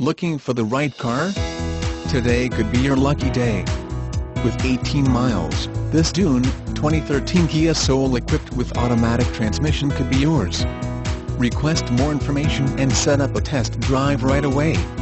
Looking for the right car? Today could be your lucky day. With 18 miles, this Dune 2013 Kia Soul equipped with automatic transmission could be yours. Request more information and set up a test drive right away.